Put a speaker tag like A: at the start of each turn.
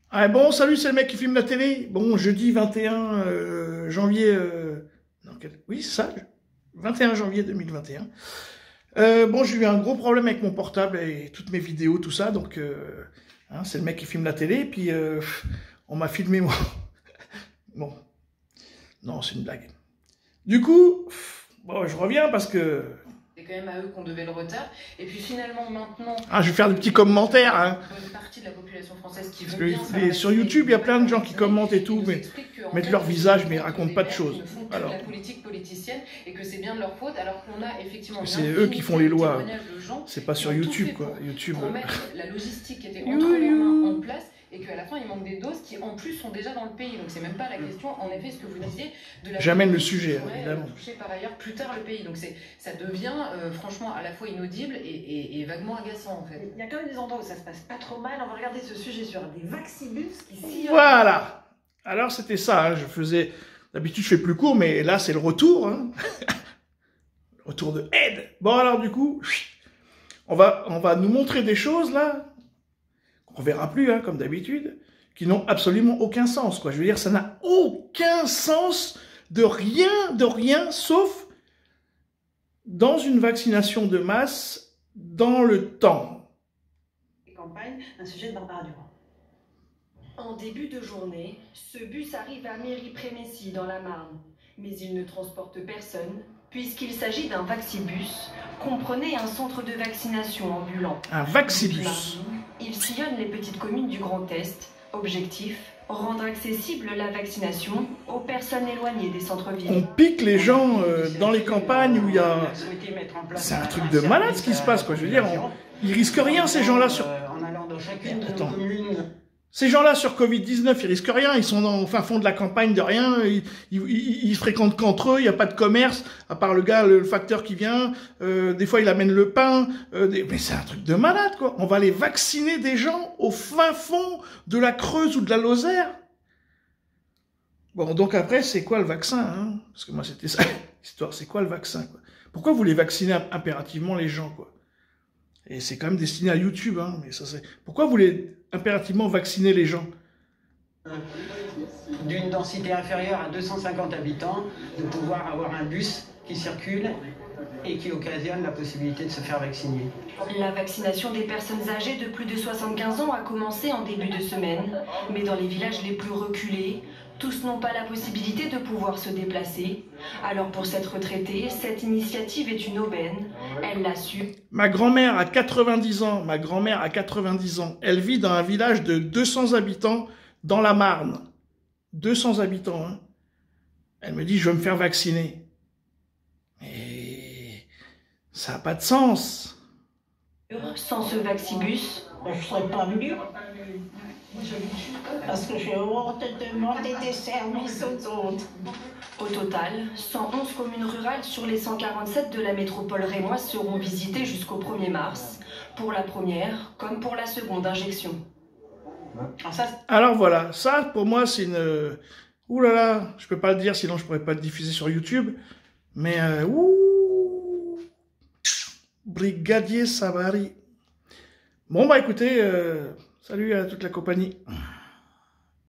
A: Ah bon, salut, c'est le mec qui filme la télé. Bon, jeudi 21 janvier... non, oui, c'est ça, 21 janvier 2021. Bon, j'ai eu un gros problème avec mon portable et toutes mes vidéos, tout ça. Donc, hein, c'est le mec qui filme la télé. Puis, on m'a filmé moi. Bon, non, c'est une blague. Du coup, bon, je reviens parce que...
B: C'est quand même à eux qu'on devait le retard. Et puis finalement, maintenant...
A: Ah, je vais faire des petits commentaires. Hein.
B: Une partie de la population française qui
A: Parce
B: veut
A: que sur YouTube, il y a plein de gens qui commentent et tout, mais mettent leur visage, mais ils racontent pas de choses.
B: Alors, la politique politicienne, et que c'est bien de leur faute, alors qu'on a effectivement...
A: C'est eux qui font les lois. C'est pas sur YouTube, quoi. YouTube.
B: Pour mettre la logistique qui était entre leurs mains en place, et qu'à la fin, il manque des doses qui, en plus, sont déjà dans le pays. Donc, c'est même pas la question, en effet, ce que vous disiez, de la...
A: J'amène le sujet, évidemment.
B: Toucher par ailleurs plus tard le pays. Donc, ça devient, franchement, à la fois inaudible et vaguement agaçant, en fait.
C: Il y a quand même des endroits où ça se passe pas trop mal. On va regarder ce sujet sur des vaccibus qui sillonnent.
A: Voilà. Alors, c'était ça. Hein. Je faisais... D'habitude, je fais plus court, mais là, c'est le retour. Hein. Le retour de Ed. Bon, alors, du coup, on va nous montrer des choses, là, on verra plus, hein, comme d'habitude, qui n'ont absolument aucun sens, quoi. Je veux dire, ça n'a aucun sens de rien, sauf dans une vaccination de masse, dans le temps.
C: Campagne, un sujet de Barbara Durand.
D: En début de journée, ce bus arrive à Méry-Prémessy, dans la Marne. Mais il ne transporte personne, puisqu'il s'agit d'un vaccibus, comprenez un centre de vaccination ambulant.
A: Un vaccibus.
D: Il sillonne les petites communes du Grand Est. Objectif, rendre accessible la vaccination aux personnes éloignées des centres-villes.
A: On pique les gens dans les campagnes où il y a... C'est un truc de malade ce qui se passe, quoi. Je veux dire, ils risquent rien, ces gens-là, sur... Attends. Ces gens-là, sur Covid-19, ils risquent rien. Ils sont au fin fond de la campagne de rien. Ils fréquentent qu'entre eux. Il n'y a pas de commerce, à part le gars, le facteur qui vient. Des fois, il amène le pain. Mais c'est un truc de malade, quoi. On va aller vacciner des gens au fin fond de la Creuse ou de la Lozère. Bon, donc après, c'est quoi le vaccin, hein? Parce que moi, c'était ça, l'histoire. C'est quoi le vaccin, quoi? Pourquoi vous voulez vacciner impérativement les gens, quoi? Et c'est quand même destiné à YouTube, hein. Mais ça, c'est... Pourquoi vous voulez impérativement vacciner les gens?
E: D'une densité inférieure à 250 habitants, de pouvoir avoir un bus qui circule et qui occasionne la possibilité de se faire vacciner.
D: La vaccination des personnes âgées de plus de 75 ans a commencé en début de semaine, mais dans les villages les plus reculés, tous n'ont pas la possibilité de pouvoir se déplacer. Alors pour cette retraitée, cette initiative est une aubaine. Elle l'a su.
A: Ma grand-mère a 90 ans. Ma grand-mère a 90 ans. Elle vit dans un village de 200 habitants dans la Marne. 200 habitants, hein. Elle me dit, je veux me faire vacciner. Mais ça n'a pas de sens.
D: Sans ce vaccibus,
F: je ne serais pas venue. Parce que j'ai honte de demander des services aux autres.
D: Au total, 111 communes rurales sur les 147 de la métropole rémoise seront visitées jusqu'au 1er mars, pour la première comme pour la seconde injection.
A: Alors voilà, ça pour moi c'est une... Ouh là là, je peux pas le dire sinon je pourrais pas le diffuser sur YouTube. Mais ouh, Brigadier Savary. Bon bah écoutez, salut à toute la compagnie.